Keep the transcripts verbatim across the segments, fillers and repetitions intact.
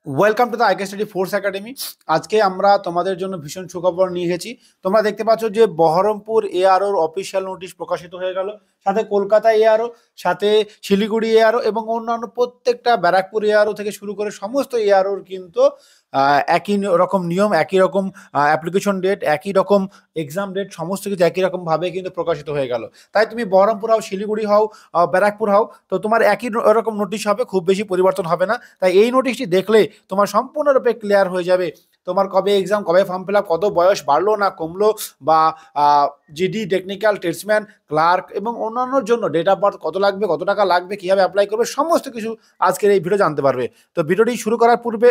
Welcome to the I K study force academy. আজকে আমরা তোমাদের জন্য ভীষণ সুখবর নিয়ে এসেছি। তোমরা দেখতে পাচ্ছ যে বহরমপুর এআরওর অফিসিয়াল নোটিশ প্রকাশিত হয়ে গেল, সাথে কলকাতা এআরও, সাথে শিলিগুড়ি এআরও এবং অন্যান্য প্রত্যেকটা ব্যারাকপুর এআরও থেকে শুরু করে সমস্ত এআরওর কিন্তু আহ, একই রকম নিয়ম, একই রকম অ্যাপ্লিকেশন ডেট, একই রকম এক্সাম ডেট, সমস্ত কিছু একই রকম ভাবে কিন্তু প্রকাশিত হয়ে গেল। তাই তুমি বহরমপুর হও, শিলিগুড়ি হও, আহ, ব্যারাকপুর হও, তো তোমার একই রকম নোটিশ হবে, খুব বেশি পরিবর্তন হবে না। তাই এই নোটিশটি দেখলে তোমার সম্পূর্ণরূপে ক্লিয়ার হয়ে যাবে তোমার কবে এক্সাম, কবে ফর্ম ফিল আপ, কত বয়স বাড়লো না কমলো, বা জিডি, টেকনিক্যাল, ট্রেডসম্যান, ক্লার্ক এবং অন্যান্যর জন্য ডেট অফ বার্থ কত লাগবে, কত টাকা লাগবে, কীভাবে অ্যাপ্লাই করবে, সমস্ত কিছু আজকের এই ভিডিও জানতে পারবে। তো ভিডিওটি শুরু করার পূর্বে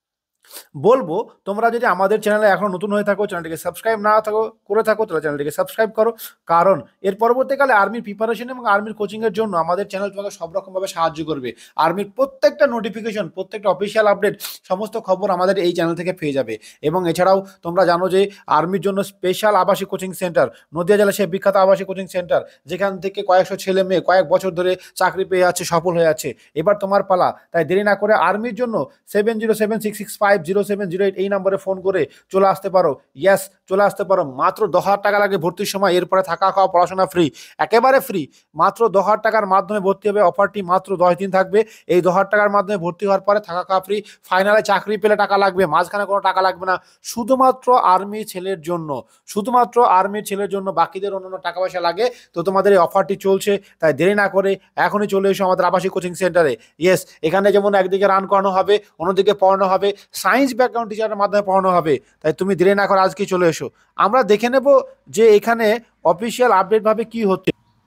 বলবো, তোমরা যদি আমাদের চ্যানেলে এখন নতুন হয়ে থাকো, চ্যানেলটিকে সাবস্ক্রাইব না থাকো করে থাকো, তাহলে চ্যানেলটিকে সাবস্ক্রাইব করো। কারণ এর পরবর্তীকালে আর্মির প্রিপারেশন এবং আর্মির কোচিংয়ের জন্য আমাদের চ্যানেল তোমাকে সব রকমভাবে সাহায্য করবে। আর্মির প্রত্যেকটা নোটিফিকেশন, প্রত্যেকটা অফিসিয়াল আপডেট, সমস্ত খবর আমাদের এই চ্যানেল থেকে পেয়ে যাবে। এবং এছাড়াও তোমরা জানো যে আর্মির জন্য স্পেশাল আবাসিক কোচিং সেন্টার, নদিয়া জেলা সে বিখ্যাত আবাসিক কোচিং সেন্টার, যেখান থেকে কয়েকশো ছেলে মেয়ে কয়েক বছর ধরে চাকরি পেয়ে যাচ্ছে, সফল হয়ে যাচ্ছে। এবার তোমার পালা। তাই দেরি না করে আর্মির জন্য seven zero seven six six five zero seven zero eight এই নম্বরে ফোন করে চলে আসতে পারো। ইয়েস, চলে আসতে পারো। মাত্র দশ হাজার টাকা লাগে ভর্তির সময়, এরপরে থাকা খাওয়া পড়াশোনা ফ্রি, একেবারে ফ্রি। মাত্র দশ হাজার টাকার মাধ্যমে ভর্তি হবে। অফারটি মাত্র দশ দিন থাকবে। এই দশ হাজার টাকার মাধ্যমে ভর্তি হওয়ার পরে থাকা খাওয়া ফ্রি। ফাইনালে চাকরি পেলে টাকা লাগবে, মাঝখানে কোনো টাকা লাগবে না। শুধুমাত্র আর্মি ছেলের জন্য, শুধুমাত্র আর্মির ছেলের জন্য, বাকিদের অন্যান্য টাকা পয়সা লাগে। তো তোমাদের এই অফারটি চলছে, তাই দেরি না করে এখনই চলে এসো আমাদের আবাসিক কোচিং সেন্টারে। ইয়েস, এখানে যেমন একদিকে রান করানো হবে, অন্যদিকে পড়ানো হবে, সায়েন্স ব্যাকগ্রাউন্ড টিচারের মাধ্যমে পড়ানো হবে। তাই তুমি দেরি না করে আজকে চলে এসো। আমরা দেখে নেব যে এখানে অফিসিয়াল আপডেট ভাবে কি হচ্ছে।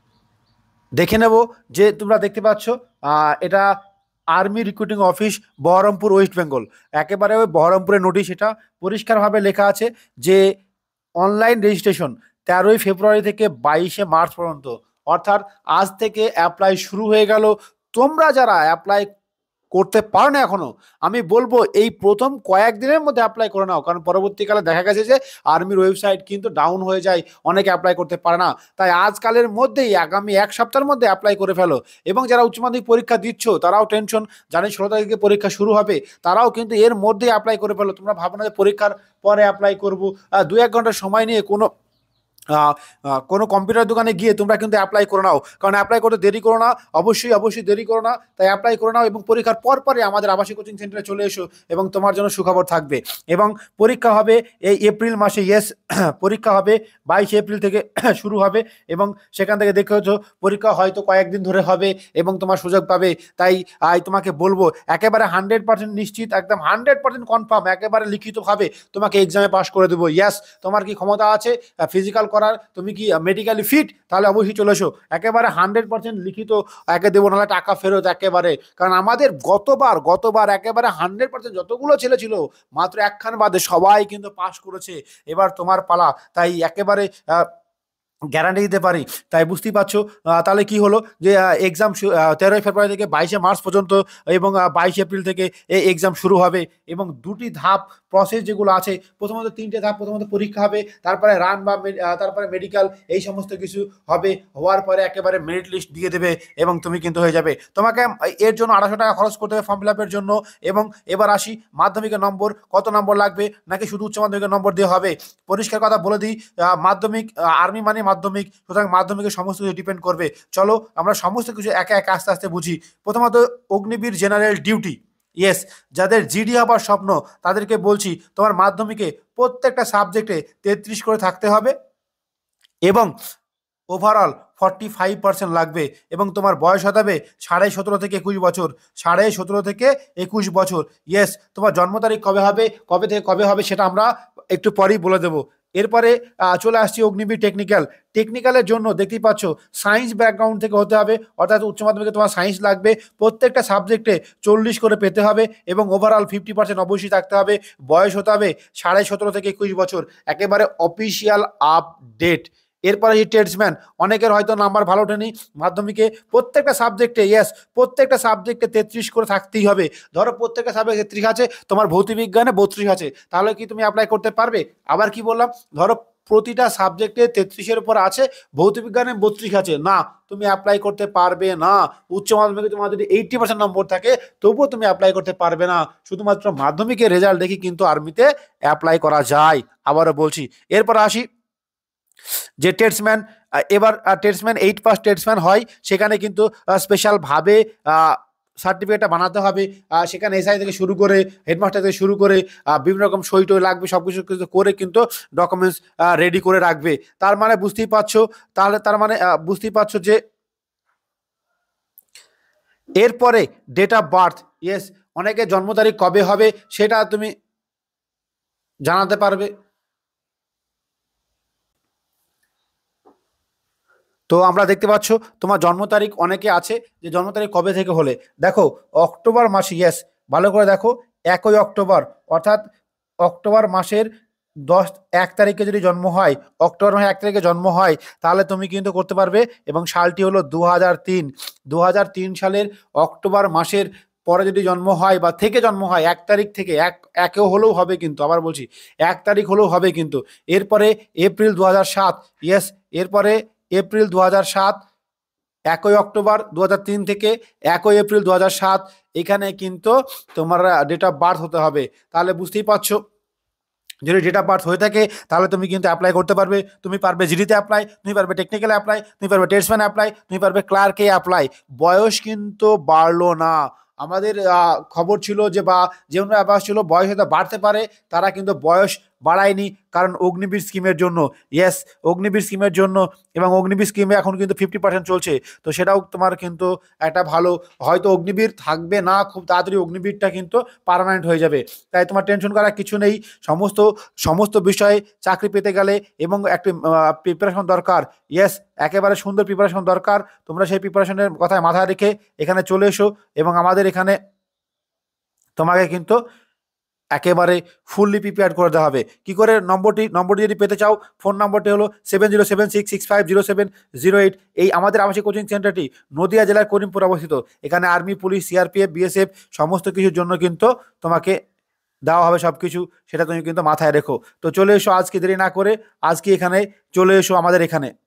দেখে নেব যে তোমরা দেখতে পাচ্ছ এটা army recruiting office, Baharampur, west Bengal. একেবারে ওই বহরমপুরের নোটিশ। এটা পরিষ্কারভাবে লেখা আছে যে অনলাইন রেজিস্ট্রেশন তেরোই ফেব্রুয়ারি থেকে বাইশে মার্চ পর্যন্ত, অর্থাৎ আজ থেকে অ্যাপ্লাই শুরু হয়ে গেল। তোমরা যারা অ্যাপ্লাই করতে পারো না এখনো, আমি বলবো এই প্রথম কয়েকদিনের মধ্যে অ্যাপ্লাই করে নাও। কারণ পরবর্তীকালে দেখা গেছে যে আর্মির ওয়েবসাইট কিন্তু ডাউন হয়ে যায়, অনেকে অ্যাপ্লাই করতে পারে না। তাই আজকালের মধ্যেই, আগামী এক সপ্তাহের মধ্যে অ্যাপ্লাই করে ফেলো। এবং যারা উচ্চ মাধ্যমিক পরীক্ষা দিচ্ছ তারাও টেনশন, জানি ষোলো তারিখে পরীক্ষা শুরু হবে, তারাও কিন্তু এর মধ্যেই অ্যাপ্লাই করে ফেলো। তোমরা ভাবো না যে পরীক্ষার পরে অ্যাপ্লাই করবো। দু এক ঘন্টা সময় নিয়ে কোনো কোনো কম্পিউটার দোকানে গিয়ে তোমরা কিন্তু অ্যাপ্লাই করে নাও। কারণ অ্যাপ্লাই করতে দেরি করো না, অবশ্যই অবশ্যই দেরি করো না। তাই অ্যাপ্লাই করে নাও এবং পরীক্ষার পর পরে আমাদের আবাসিক কোচিং সেন্টারে চলে এসো এবং তোমার জন্য সুখবর থাকবে। এবং পরীক্ষা হবে এই এপ্রিল মাসে। ইয়েস, পরীক্ষা হবে বাইশে এপ্রিল থেকে শুরু হবে এবং সেখান থেকে দেখে হচ্ছে পরীক্ষা হয়তো কয়েকদিন ধরে হবে এবং তোমার সুযোগ পাবে। তাই আই তোমাকে বলবো একেবারে হান্ড্রেড পার্সেন্ট নিশ্চিত, একদম হান্ড্রেড পার্সেন্ট কনফার্ম, একেবারে লিখিতভাবে তোমাকে এক্সামে পাস করে দেবো। ইয়াস, তোমার কি ক্ষমতা আছে ফিজিক্যাল করার, তুমি কি মেডিকেলি ফিট, তাহলে অবশ্যই চলে এসো। একেবারে হান্ড্রেড পার্সেন্ট লিখিত একে দেবো, নাহলে টাকা ফেরত একেবারে। কারণ আমাদের গতবার গতবার একেবারে হান্ড্রেড পার্সেন্ট যতগুলো ছেলে ছিল মাত্র একখান বাদে সবাই কিন্তু পাস করেছে। এবার তোমার পালা। তাই একেবারে গ্যারান্টি দিতে পারি। তাই বুঝতেই পারছো তাহলে কি হলো যে এক্সাম তেরোই ফেব্রুয়ারি থেকে বাইশে মার্চ পর্যন্ত এবং বাইশে এপ্রিল থেকে এই এক্সাম শুরু হবে। এবং দুটি ধাপ প্রসেস যেগুলো আছে, প্রথমত তিনটে ধাপ, প্রথমত পরীক্ষা হবে, তারপরে রান বা তারপরে মেডিকেল, এই সমস্ত কিছু হবে। হওয়ার পরে একেবারে মেরিট লিস্ট দিয়ে দেবে এবং তুমি কিন্তু হয়ে যাবে। তোমাকে এর জন্য আড়াইশো টাকা খরচ করতে হবে ফর্ম ফিল আপের জন্য। এবং এবার আসি মাধ্যমিকের নম্বর, কত নম্বর লাগবে, নাকি শুধু উচ্চ মাধ্যমিকের নম্বর দিয়ে হবে? পরিষ্কার কথা বলে দিই, মাধ্যমিক, আর্মি মানে মাধ্যমিক, সুতরাং মাধ্যমিকের সমস্ত কিছু ডিপেন্ড করবে। চলো আমরা সমস্ত কিছু একে একে আস্তে আস্তে বুঝি। প্রথমত অগ্নিবীর জেনারেল ডিউটি। ইয়েস, যাদের জিডি হবার স্বপ্ন তাদেরকে বলছি, তোমার মাধ্যমিকে প্রত্যেকটা সাবজেক্টে তেত্রিশ করে থাকতে হবে এবং ওভারঅল ফর্টি ফাইভ পার্সেন্ট লাগবে। এবং তোমার বয়স হতে হবে সাড়ে সতেরো থেকে একুশ বছর, সাড়ে সতেরো থেকে একুশ বছর। ইয়েস, তোমার জন্ম তারিখ কবে হবে, কবে থেকে কবে হবে সেটা আমরা একটু পরেই বলে দেবো। এরপরে চলে আসছি অগ্নিবীর টেকনিক্যাল। টেকনিক্যালের জন্য দেখতেই পাচ্ছ সায়েন্স ব্যাকগ্রাউন্ড থেকে হতে হবে, অর্থাৎ উচ্চ মাধ্যমিকে তোমার সায়েন্স লাগবে। প্রত্যেকটা সাবজেক্টে চল্লিশ করে পেতে হবে এবং ওভারঅল ফিফটি পার্সেন্ট অবশ্যই থাকতে হবে। বয়স হতে হবে সাড়ে সতেরো থেকে একুশ বছর, একেবারে অফিসিয়াল আপডেট। এরপরে এই ট্রেডসম্যান, অনেকের হয়তো নাম্বার ভালো ওঠেনি মাধ্যমিকে, প্রত্যেকটা সাবজেক্টে, ইয়েস প্রত্যেকটা সাবজেক্টে তেত্রিশ করে থাকতেই হবে। ধরো প্রত্যেকটা সাবজেক্ট তেত্রিশ আছে, তোমার ভৌতিক বিজ্ঞানে বত্রিশ আছে, তাহলে কি তুমি অ্যাপ্লাই করতে পারবে? আবার কি বললাম, ধরো প্রতিটা সাবজেক্টে তেত্রিশের উপর আছে, ভৌত বিজ্ঞানে বত্রিশ আছে, না তুমি অ্যাপ্লাই করতে পারবে না। উচ্চ মাধ্যমিকে তোমার যদি এইটটি পার্সেন্ট নম্বর থাকে তবুও তুমি অ্যাপ্লাই করতে পারবে না। শুধুমাত্র মাধ্যমিকের রেজাল্ট দেখি কিন্তু আর্মিতে অ্যাপ্লাই করা যায়। আবারও বলছি, এরপর আসি যে টেটসম্যান। এবার টেটসম্যান এইট পাস টেটসম্যান হয়, সেখানে কিন্তু স্পেশালভাবে সার্টিফিকেটটা বানাতে হবে। সেখানে এসআই থেকে শুরু করে হেডমাস্টার থেকে শুরু করে বিভিন্ন রকম সই টই লাগবে, সব কিছু করে কিন্তু ডকুমেন্টস রেডি করে রাখবে। তার মানে বুঝতেই পারছো, তাহলে তার মানে বুঝতেই পারছো যে এরপরে ডেট অফ বার্থ, ইয়েস, অনেকে জন্ম তারিখ কবে হবে সেটা তুমি জানাতে পারবে। তো আমরা দেখতে পাচ্ছ তোমার জন্ম তারিখ অনেকে আছে যে জন্ম তারিখ কবে থেকে হলে, দেখো অক্টোবর মাসে, ইয়েস ভালো করে দেখো, একই অক্টোবর, অর্থাৎ অক্টোবর মাসের দশ এক তারিখে যদি জন্ম হয়, অক্টোবর মাসে এক তারিখে জন্ম হয়, তাহলে তুমি কিন্তু করতে পারবে। এবং সালটি হলো দু হাজার তিন দু হাজার তিন সালের অক্টোবর মাসের পরে যদি জন্ম হয় বা থেকে জন্ম হয়, এক তারিখ থেকে, এক একেও হলেও হবে কিন্তু, আবার বলছি এক তারিখ হলেও হবে কিন্তু। এরপরে এপ্রিল দু হাজার সাত, ইয়েস, এরপরে এপ্রিল দু হাজার সাত, একই অক্টোবর দু হাজার তিন থেকে একই এপ্রিল দু হাজার সাত, এখানে কিন্তু তোমার ডেট অফ বার্থ হতে হবে। তাহলে বুঝতেই পারছো, যদি ডেট অফ বার্থ হয়ে থাকে তাহলে তুমি কিন্তু অ্যাপ্লাই করতে পারবে। তুমি পারবে জিডিতে অ্যাপ্লাই, তুমি পারবে টেকনিক্যাল অ্যাপ্লাই, তুমি পারবে টেটসম্যান অ্যাপ্লাই, তুমি পারবে ক্লার্কে অ্যাপ্লাই। বয়স কিন্তু বাড়লো না। আমাদের খবর ছিল যে বা যেমন আবাস ছিল বয়স হয়তো বাড়তে পারে, তারা কিন্তু বয়স বাড়ায়নি, কারণ অগ্নিবীর স্কিমের জন্য, ইয়েস অগ্নিবীর স্কিমের জন্য। এবং অগ্নিবীর স্কিমে এখন কিন্তু ফিফটি পার্সেন্ট চলছে, তো সেটাও তোমার কিন্তু একটা ভালো, হয়তো অগ্নিবীর থাকবে না, খুব তাড়াতাড়ি অগ্নিবীরটা কিন্তু পার্মানেন্ট হয়ে যাবে। তাই তোমার টেনশন করার কিছু নেই। সমস্ত সমস্ত বিষয়ে চাকরি পেতে গেলে এবং একটি প্রিপারেশন দরকার, ইয়েস একেবারে সুন্দর প্রিপারেশন দরকার। তোমরা সেই প্রিপারেশনের কথায় মাথায় রেখে এখানে চলে এসো, এবং আমাদের এখানে তোমাকে কিন্তু একেবারে ফুললি প্রিপেয়ার করে দেওয়া হবে। কী করে নম্বরটি নম্বরটি যদি পেতে চাও, ফোন নম্বরটি হলো seven zero seven six six five zero seven zero eight. এই আমাদের আবাসিক কোচিং সেন্টারটি নদিয়া জেলার করিমপুর অবস্থিত। এখানে আর্মি, পুলিশ, সিআরপিএফ, বিএসএফ সমস্ত কিছুর জন্য কিন্তু তোমাকে দেওয়া হবে সব কিছু, সেটা তুমি কিন্তু মাথায় রেখো। তো চলে এসো, আজকে দেরি না করে আজকে এখানে চলে এসো আমাদের এখানে।